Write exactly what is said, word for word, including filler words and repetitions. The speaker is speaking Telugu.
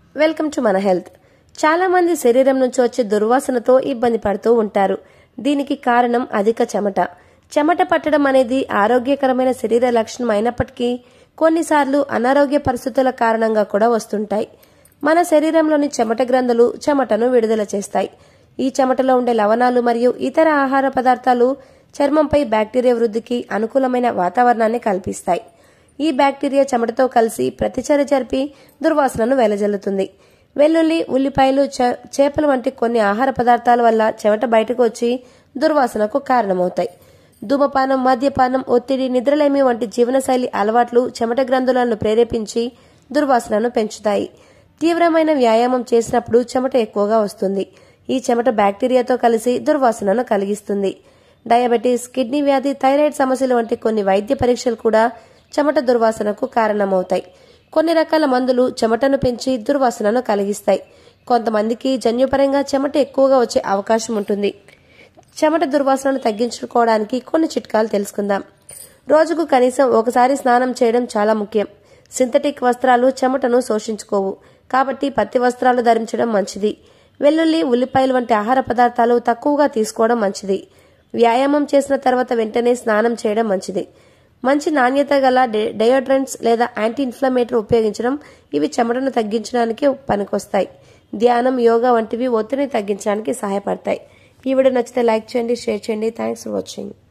వెల్కమ్ టు మన హెల్త్. చాలా మంది శరీరం నుంచి వచ్చే దుర్వాసనతో ఇబ్బంది పడుతూ ఉంటారు. దీనికి కారణం అధిక చెమట. చెమట పట్టడం అనేది ఆరోగ్యకరమైన శరీర లక్షణం అయినప్పటికీ కొన్నిసార్లు అనారోగ్య పరిస్థితుల కారణంగా కూడా వస్తుంటాయి. మన శరీరంలోని చెమట గ్రంథులు చెమటను విడుదల చేస్తాయి. ఈ చెమటలో ఉండే లవణాలు మరియు ఇతర ఆహార పదార్థాలు చర్మంపై బ్యాక్టీరియా వృద్ధికి అనుకూలమైన వాతావరణాన్ని కల్పిస్తాయి. ఈ బ్యాక్టీరియా చెమటతో కలిసి ప్రతిచర్య జరిపి దుర్వాసనను వెదజల్లుతుంది. వెల్లుల్లి, ఉల్లిపాయలు, చేపలు వంటి కొన్ని ఆహార పదార్థాల వల్ల చెమట బయటకు వచ్చి దుర్వాసనకు కారణమవుతాయి. ధూమపానం, మద్యపానం, ఒత్తిడి, నిద్రలేమి వంటి జీవనశైలి అలవాట్లు చెమట గ్రంథులను ప్రేరేపించి దుర్వాసనను పెంచుతాయి. తీవ్రమైన వ్యాయామం చేసినప్పుడు చెమట ఎక్కువగా వస్తుంది. ఈ చెమట బ్యాక్టీరియాతో కలిసి దుర్వాసనను కలిగిస్తుంది. డయాబెటీస్, కిడ్నీ వ్యాధి, థైరాయిడ్ సమస్యలు వంటి కొన్ని వైద్య పరీక్షలు కూడా చెమట దుర్వాసనకు కారణమవుతాయి. కొన్ని రకాల మందులు చెమటను పెంచి దుర్వాసనను కలిగిస్తాయి. కొంతమందికి జన్యుపరంగా చెమట ఎక్కువగా వచ్చే అవకాశం ఉంటుంది. చెమట దుర్వాసనను తగ్గించుకోవడానికి కొన్ని చిట్కాలు తెలుసుకుందాం. రోజుకు కనీసం ఒకసారి స్నానం చేయడం చాలా ముఖ్యం. సింథటిక్ వస్త్రాలు చెమటను శోషించుకోవు, కాబట్టి పత్తి వస్త్రాలు ధరించడం మంచిది. వెల్లుల్లి, ఉల్లిపాయలు వంటి ఆహార పదార్థాలు తక్కువగా తీసుకోవడం మంచిది. వ్యాయామం చేసిన తర్వాత వెంటనే స్నానం చేయడం మంచిది. మంచి నాణ్యత గల డయోడ్రెంట్స్ లేదా యాంటీ ఇన్ఫ్లమేటరీ ఉపయోగించడం ఇవి చెమటను తగ్గించడానికి పనికొస్తాయి. ధ్యానం, యోగా వంటివి ఒత్తిడిని తగ్గించడానికి సహాయపడతాయి. ఈ వీడియో నచ్చితే లైక్ చేయండి, షేర్ చేయండి. Thanks for watching.